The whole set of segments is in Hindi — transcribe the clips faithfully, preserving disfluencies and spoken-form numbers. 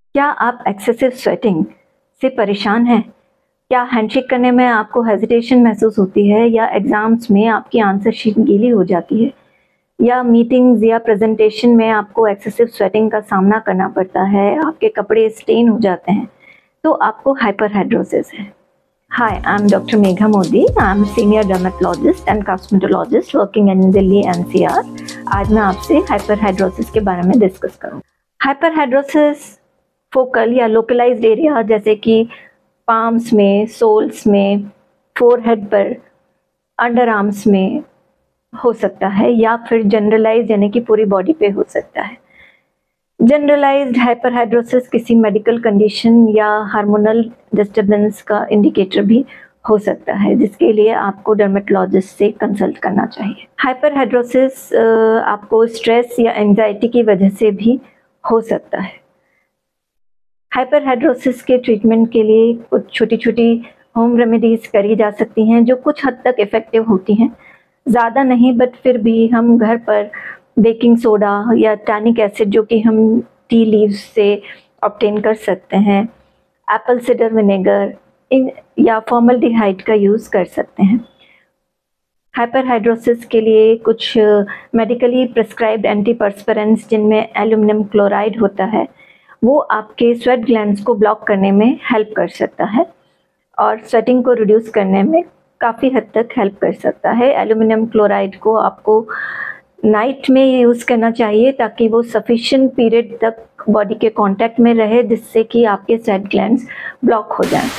क्या आप एक्सेसिव स्वेटिंग से परेशान हैं? क्या हैंडशेक करने में आपको हेजिटेशन महसूस होती है या एग्ज़ाम्स में आपकी आंसर शीट गीली हो जाती है? या मीटिंग्स या प्रेजेंटेशन में आपको एक्सेसिव स्वेटिंग का सामना करना पड़ता है, आपके कपड़े स्टेन हो जाते हैं, तो आपको हाइपरहाइड्रोसिस है। Hi, I'm Doctor Megha Modi. I'm a senior dermatologist and cosmetologist working in Delhi N C R. आज मैं आपसे हाइपरहाइड्रोसिस के बारे में डिस्कस करूँ। हाइपरहाइड्रोसिस फोकल या लोकलाइज्ड एरिया जैसे कि पाम्स में, सोल्स में, फोरहेड पर, अंडर आर्म्स में हो सकता है या फिर जनरलाइज यानी कि पूरी बॉडी पे हो सकता है। जनरलाइज्ड हाइपरहाइड्रोसिस किसी मेडिकल कंडीशन या हार्मोनल डिस्टर्बेंस का इंडिकेटर भी हो सकता है, जिसके लिए आपको डर्मेटोलॉजिस्ट से कंसल्ट करना चाहिए। हाइपरहाइड्रोसिस आपको स्ट्रेस या एंजाइटी की वजह से भी हो सकता है। हाइपरहाइड्रोसिस के ट्रीटमेंट के लिए कुछ छोटी छोटी होम रेमेडीज करी जा सकती हैं जो कुछ हद तक इफ़ेक्टिव होती हैं, ज़्यादा नहीं, बट फिर भी हम घर पर बेकिंग सोडा या टैनिक एसिड जो कि हम टी लीव्स से ऑब्टेन कर सकते हैं, एप्पल सिडर विनेगर इन या फॉर्मल्डिहाइड का यूज़ कर सकते हैं। हाइपरहाइड्रोसिस के लिए कुछ मेडिकली प्रिस्क्राइब्ड एंटीपर्स्पिरेंट्स जिनमें एल्यूमिनियम क्लोराइड होता है, वो आपके स्वेट ग्लैंड्स को ब्लॉक करने में हेल्प कर सकता है और स्वेटिंग को रिड्यूस करने में काफ़ी हद तक हेल्प कर सकता है। एल्यूमिनियम क्लोराइड को आपको नाइट में यूज़ करना चाहिए ताकि वो सफिशिएंट पीरियड तक बॉडी के कांटेक्ट में रहे, जिससे कि आपके स्वेट ग्लैंड्स ब्लॉक हो जाएं।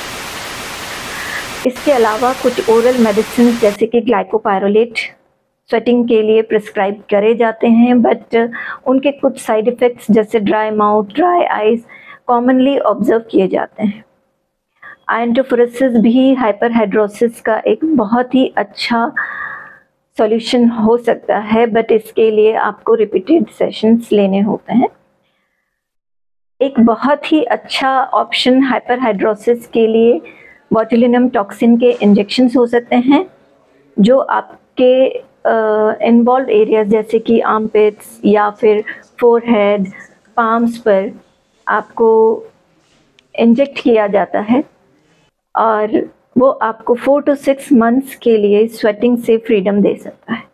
इसके अलावा कुछ ओरल मेडिसिन जैसे कि ग्लाइकोपायरोलेट स्वेटिंग के लिए प्रिस्क्राइब करे जाते हैं, बट उनके कुछ साइड इफ़ेक्ट्स जैसे dry mouth, dry eyes commonly observe किए जाते हैं। आयनटोफोरेसिस भी हाइपरहाइड्रोसिस का एक बहुत ही अच्छा सॉल्यूशन हो सकता है, बट इसके लिए आपको रिपीटेड सेशंस लेने होते हैं। एक बहुत ही अच्छा ऑप्शन हाइपरहाइड्रोसिस के लिए बोtulinum टॉक्सिन के इंजेक्शंस हो सकते हैं, जो आपके इन्वॉल्व एरियाज जैसे कि आर्मपिट्स या फिर फोरहेड, पाम्स पर आपको इंजेक्ट किया जाता है और वो आपको फोर टू सिक्स मंथ्स के लिए स्वेटिंग से फ्रीडम दे सकता है।